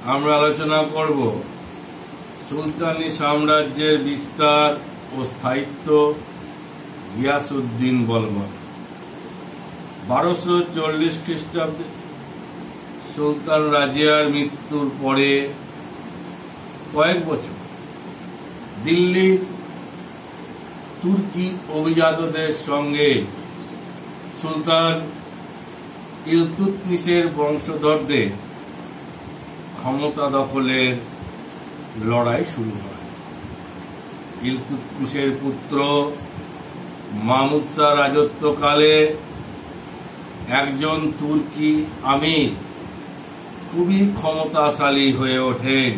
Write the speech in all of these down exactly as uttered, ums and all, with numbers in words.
আমরা আলোচনা করব সুলতানি সাম্রাজ্যের বিস্তার ও স্থায়িত্ব গিয়াসউদ্দিন বলবন। বারোশো চল্লিশ খ্রিস্টাব্দে সুলতান রাজিয়ার মৃত্যুর পরে কয়েক বছর দিল্লির তুর্কি অভিজাতদের সঙ্গে সুলতান ইলতুৎমিশের বংশধরদের ক্ষমতা দখলের লড়াই শুরু হয়। ইলতুৎমিশের পুত্র মাহমুদ শাহ রাজত্বকালে একজন তুর্কি আমির খুবই ক্ষমতাশালী হয়ে ওঠেন।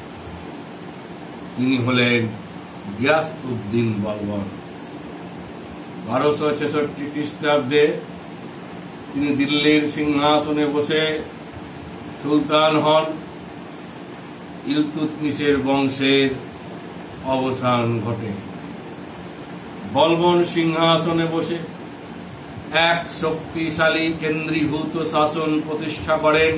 তিনি হলেন গিয়াসউদ্দিন বলবন। বারোশো ছেষট্টি খ্রিস্টাব্দে তিনি দিল্লির সিংহাসনে বসে সুলতান হন। ইলতুৎমিশের বংশের অবসান ঘটে। বলবন সিংহাসনে বসে এক শক্তিশালী কেন্দ্রীভূত শাসন প্রতিষ্ঠা করেন।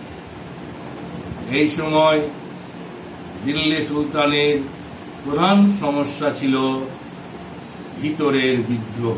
এই সময় দিল্লি সুলতানের প্রধান সমস্যা ছিল ভিতরের বিদ্রোহ।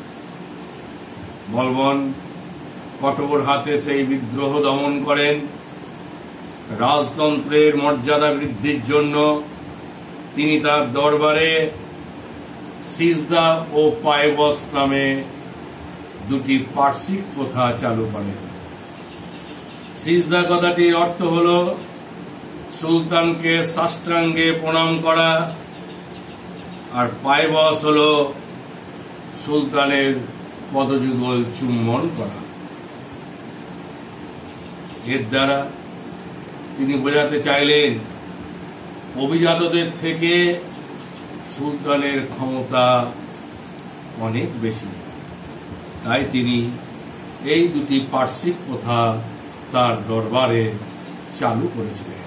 বলবন কঠোর হাতে সেই বিদ্রোহ দমন করেন। রাজতন্ত্রের মর্যাদা বৃদ্ধির জন্য তিনি তার দরবারে সিজদা ও পায়বস নামে দুটি পার্শ্বিক প্রথা চালু করেন। সিজদা কথাটির অর্থ হল সুলতানকে সাষ্টাঙ্গে প্রণাম করা, আর পায়বস হল সুলতানের পদযুগল চুম্বন করা। এর দ্বারা তিনি বোঝাতে চাইলেন অভিজাতদের থেকে সুলতানের ক্ষমতা অনেক বেশি। তাই তিনি এই দুটি পার্শ্বিক প্রথা তার দরবারে চালু করেছিলেন।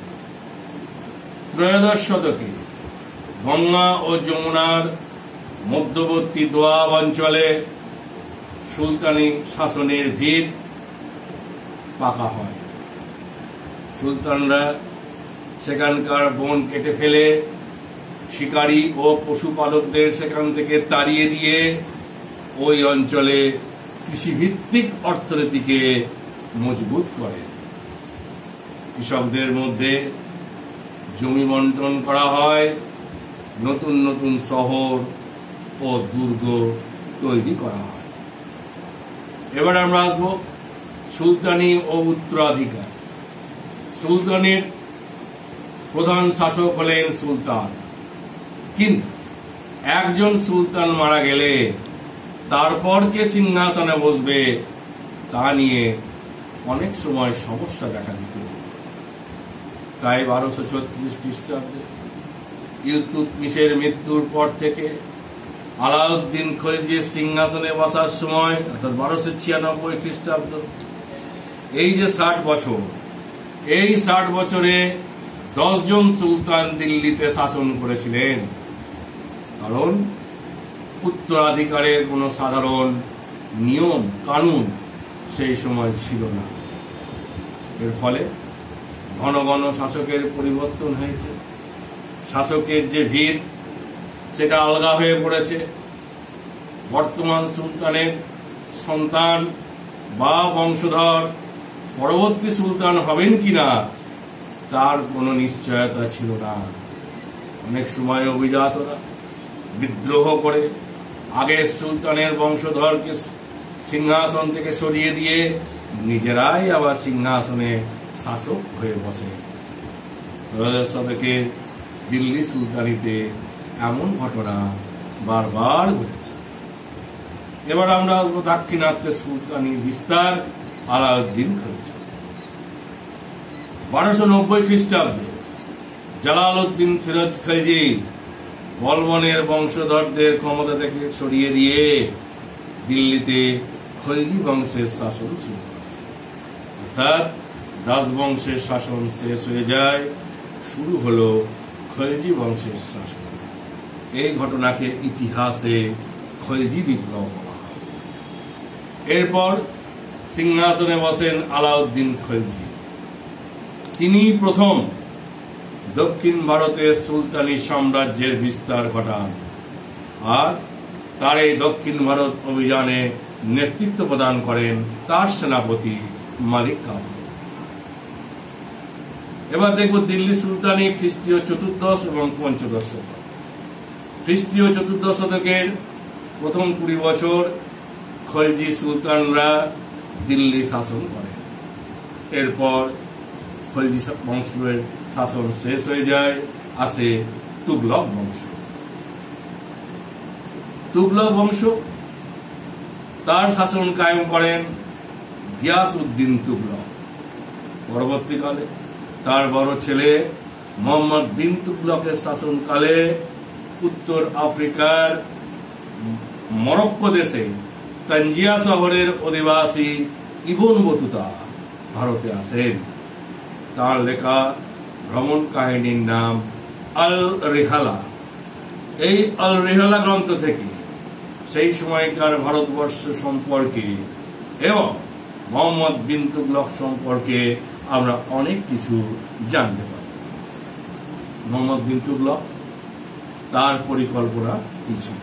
ত্রয়োদশ শতকে গঙ্গা ও যমুনার মধ্যবর্তী দোয়াব অঞ্চলে সুলতানি শাসনের ভিত পাকা হয়। সুলতানরা সেখানকার বন কেটে ফেলে শিকারী ও পশুপালকদের সেখান থেকে তাড়িয়ে দিয়ে ওই অঞ্চলে কৃষিভিত্তিক অর্থনীতিকে মজবুত করে। কৃষকদের মধ্যে জমি বন্টন করা হয়, নতুন নতুন শহর ও দুর্গ তৈরি করা হয়। এবার আমরা আসব সুলতানি ও উত্তরাধিকার। সুলতানের প্রধান শাসক হলেন সুলতান, কিন্তু একজন সুলতান মারা গেলে তারপর কে সিংহাসনে বসবে তা নিয়ে অনেক সময় সমস্যা দেখা দিত। তাই বারোশো ছত্রিশ খ্রিস্টাব্দে ইলতুৎমিশের মৃত্যুর পর থেকে আলাউদ্দিন খলজির সিংহাসনে বসার সময় অর্থাৎ বারোশো ছিয়ানব্বই খ্রিস্টাব্দ, এই যে ষাট বছর, এই ষাট বছরে দশ জন সুলতান দিল্লিতে শাসন করেছিলেন। কারণ উত্তরাধিকারের কোন সাধারণ নিয়ম কানুন সেই সময় ছিল না। এর ফলে ঘন ঘন শাসকের পরিবর্তন হয়েছে। শাসকের যে ভিত সেটা আলগা হয়ে পড়েছে। বর্তমান সুলতানের সন্তান বা বংশধর পরবর্তী সুলতান হবেন কিনা তার কোনো নিশ্চয়তা ছিল না। অনেক সময় অভিজাতরা বিদ্রোহ করে আগের সুলতানের বংশধরকে সিংহাসন থেকে সরিয়ে দিয়ে নিজেরাই আবার সিংহাসনে শাসক হয়ে বসে। ত্রয়োদশ শতকে দিল্লি সুলতানিতে এমন ঘটনা বারবার ঘটেছে। এবার আমরা আসবো দাক্ষিণাত্যের সুলতানি বিস্তার আলাউদ্দিন খলজি। বারোশো নব্বই খ্রিস্টাব্দে জালালউদ্দিন ফিরোজ খলজি বলবনের বংশধরদের ক্ষমতা থেকে সরিয়ে দিয়ে দিল্লিতে খলজি বংশের শাসন শুরু হয়। অর্থাৎ দাস বংশের শাসন শেষ হয়ে যায়, শুরু হলো খলজি বংশের শাসন। এই ঘটনাকে ইতিহাসে খলজি বিপ্লব বলা হয়। এরপর সিংহাসনে বসেন আলাউদ্দিন খলজি। তিনি প্রথম দক্ষিণ ভারতের সুলতানি সাম্রাজ্যের বিস্তার ঘটান আর তার এই দক্ষিণ ভারত অভিযানে নেতৃত্ব প্রদান করেন তার সেনাপতি মালিক কাফুর। এবার দেখব দিল্লি সুলতানি খ্রিস্টীয় চতুর্দশ এবং পঞ্চদশ শতক। খ্রিস্টীয় চতুর্দশ শতকের প্রথম কুড়ি বছর খলজি সুলতানরা দিল্লি শাসন করেন। এরপর খলজি বংশের শাসন শেষ হয়ে যায়, আসে তুগলক বংশ। তুগলক বংশ তার শাসন কায়েম করেন গিয়াস উদ্দিন তুগলক। পরবর্তীকালে তার বড় ছেলে মোহাম্মদ বিন তুগলকের শাসনকালে উত্তর আফ্রিকার মরক্কো দেশে তানজিয়া শহরের অধিবাসী ইবন বতুতা ভারতে আসেন। তার লেখা ভ্রমণ কাহিনীর নাম আল রিহালা। এই আল রিহালা গ্রন্থ থেকে সেই সময়কার ভারতবর্ষ সম্পর্কে এবং মোহাম্মদ বিন তুগলক সম্পর্কে আমরা অনেক কিছু জানতে পারি। মোহাম্মদ বিন তুগলক তার পরিকল্পনা কি ছিল?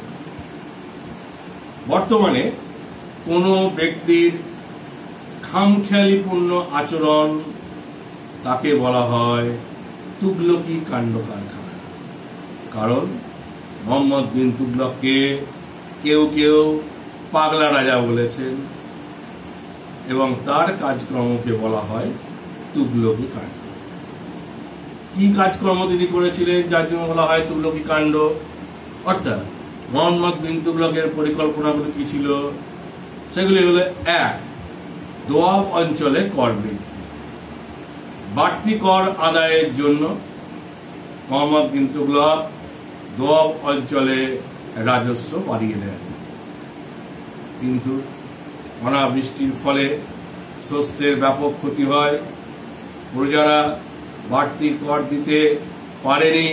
বর্তমানে কোন ব্যক্তির খামখেয়ালিপূর্ণ আচরণ তাকে বলা হয় তুগলকি কাণ্ড কারখানা। কারণ মোহাম্মদ বিন তুগলককে কেউ কেউ পাগলা রাজা বলেছেন এবং তার কাজকর্মকে বলা হয় তুগলকি কাণ্ড। কি কাজকর্ম তিনি করেছিলেন যার জন্য বলা হয় তুগলকি কাণ্ড? অর্থাৎ মোহাম্মদ বিন তুগলকের পরিকল্পনাগুলি কি ছিল? সেগুলি হল এক, দোয়াব অঞ্চলে কর বৃদ্ধি। বাড়তি কর আদায়ের জন্য মোহাম্মদ বিন তুগলক দোয়াব অঞ্চলে রাজস্ব বাড়িয়ে দেন। কিন্তু অনাবৃষ্টির ফলে শস্যের ব্যাপক ক্ষতি হয়, প্রজারা বাড়তি কর দিতে পারেনি।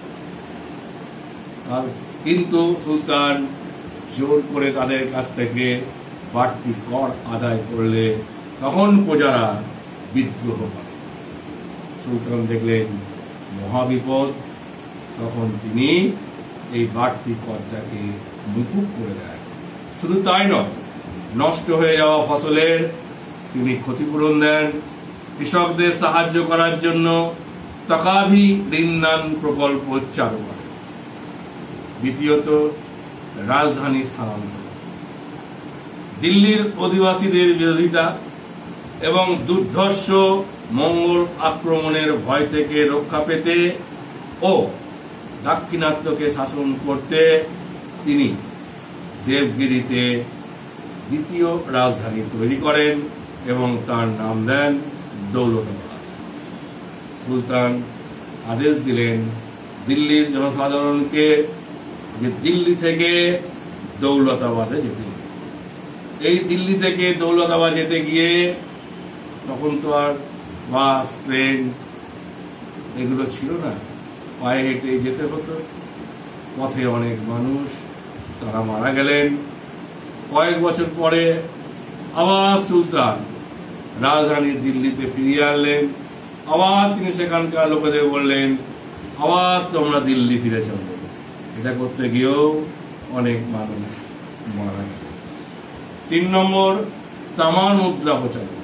কিন্তু সুলতান জোর করে তাদের কাছ থেকে বাড়তি কর আদায় করলে তখন প্রজারা বিদ্রোহ করে। সুলতান দেখলেন মহাবিপদ, তখন তিনি এই বাড়তি করটাকে মুকুব করে দেন। শুধু তাই নয়, নষ্ট হয়ে যাওয়া ফসলের তিনি ক্ষতিপূরণ দেন। কৃষকদের সাহায্য করার জন্য তাকাভি ঋণদান প্রকল্প চালু করেন। দ্বিতীয়ত, রাজধানী স্থানান্তর। দিল্লির অধিবাসীদের বিরোধিতা এবং দুর্ধর্ষ মঙ্গল আক্রমণের ভয় থেকে রক্ষা পেতে ও দাক্ষিণাত্যকে শাসন করতে তিনি দেবগিরিতে দ্বিতীয় রাজধানী তৈরি করেন এবং তার নাম দেন দৌলতাবাদ। সুলতান আদেশ দিলেন দিল্লির জনসাধারণকে যে দিল্লি থেকে দৌলতাবাদে যেতে। এই দিল্লি থেকে দৌলতাবাদ যেতে গিয়ে তখন তো আর বাস, ট্রেন এগুলো ছিল না, পায়ে হেঁটে যেতে হতো। পথে অনেক মানুষ তারা মারা গেলেন। কয়েক বছর পরে আবার সুলতান রাজধানী দিল্লিতে ফিরিয়ে আনলেন। আবার তিনি সেখানকার লোকেদের বললেন আবার তোমরা দিল্লি ফিরে চলো। এটা করতে গিয়েও অনেক মানুষ মারা গেল। তিন নম্বর, তামার মুদ্রা প্রচলন।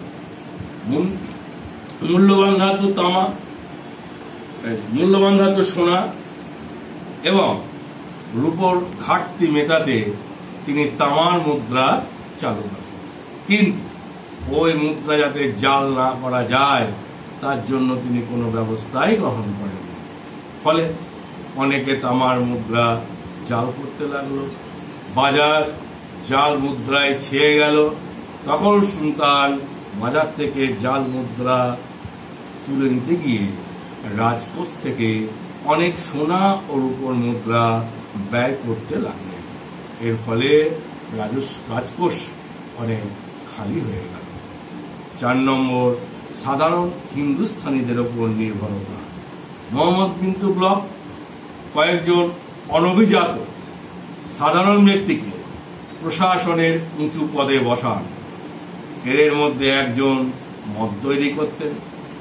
মূল্যবান ধাতু তামা, মূল্যবান ধাতু সোনা এবং রূপোর ঘাটতি মেটাতে তিনি তামার মুদ্রা চালু করেন। কিন্তু ওই মুদ্রা যাতে জাল না করা যায় তার জন্য তিনি কোনো ব্যবস্থাই গ্রহণ করেন। ফলে অনেকে তামার মুদ্রা জাল করতে লাগলো। বাজার জাল মুদ্রায় ছেয়ে গেল। তখন সুলতান বাজার থেকে জাল মুদ্রা তুলে নিতে গিয়ে রাজকোষ থেকে অনেক সোনা ও রূপোর মুদ্রা ব্যয় করতে লাগলেন। এর ফলে রাজকোষ অনেক খালি হয়ে গেল। চার নম্বর, সাধারণ হিন্দুস্থানীদের উপর নির্ভরতা। মোহাম্মদ বিন তুগলক কয়েকজন অনভিজাত সাধারণ ব্যক্তিকে প্রশাসনের উঁচু পদে বসান। এদের মধ্যে একজন মদ তৈরি করতেন,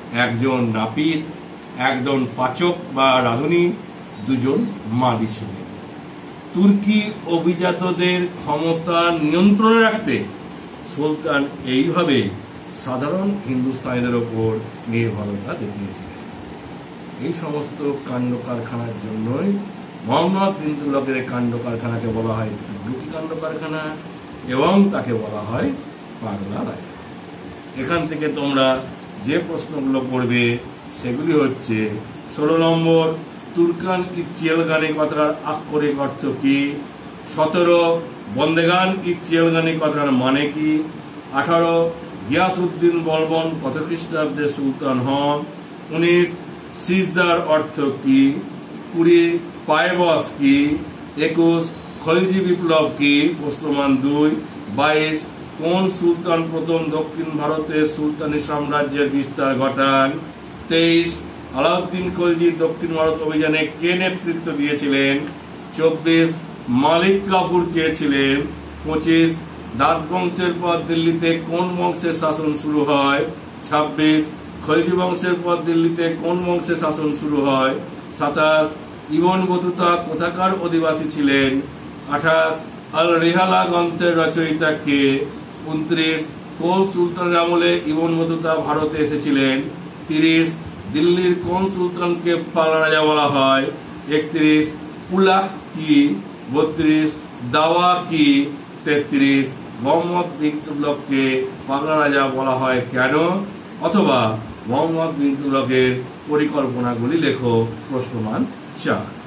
একজন নাপিত, একজন পাচক বা রাঁধুনি, দুজন মালি ছিলেন। তুর্কি অভিজাতদের ক্ষমতা নিয়ন্ত্রণে রাখতে সুলতান এইভাবে সাধারণ হিন্দুস্তানিদের ওপর নির্ভরতা দেখিয়েছিলেন। এই সমস্ত কাণ্ড কারখানার জন্যই মোহাম্মদ বিন তুগলকের কাণ্ড কারখানাকে বলা হয় তুগলকি কাণ্ড কারখানা এবং তাকে বলা হয় পাগলা রাজা। এখান থেকে তোমরা যে প্রশ্নগুলো পড়বে সেগুলি হচ্ছে ষোলো নম্বর, তুর্কান ইচিয়েলগানি কথার আক্ষরিক অর্থ কি? সতেরো, বন্দেগান ইচিয়েলগানি কথার মানে কি? আঠারো, গিয়াসউদ্দিন বলবন কত খ্রিস্টাব্দে সুলতান হন? উনিশ, সিজদার অর্থ কি? কুড়ি, পায়বস কি? একুশ, খলজি বিপ্লব কি? প্রশ্নমান দুই। বাইশ, কোন সুলতান প্রথম দক্ষিণ ভারতে সুলতানি সাম্রাজ্যের বিস্তার ঘটান? তেইশ, আলাউদ্দিন খলজি দক্ষিণ ভারত অভিযানে কে নেতৃত্ব দিয়েছিলেন? চব্বিশ, মালিক কাফুর কে ছিলেন? পঁচিশ, দাদ বংশের পর দিল্লিতে কোন বংশের শাসন শুরু হয়? ছাব্বিশ, খলজি বংশের পর দিল্লিতে কোন বংশের শাসন শুরু হয়? সাতাশ, ইবন বতুতা কোথাকার অধিবাসী ছিলেন? আঠাশ, আল রিহালা গ্রন্থের রচয়িতা কে? উনত্রিশ, কোন সুলতানের আমলে ইবন বতুতা ভারতে এসেছিলেন? তিরিশ, দিল্লির কোন সুলতানকে পাগলা রাজা বলা হয়? একত্রিশ, উলাহ কি? বত্রিশ, দাওয়া কি? তেত্রিশ, মোহাম্মদ বিন তুগলককে পাগলা রাজা বলা হয় কেন? অথবা মোহাম্মদ বিন তুগলকের পরিকল্পনাগুলি লেখো। প্রশ্নমান চার।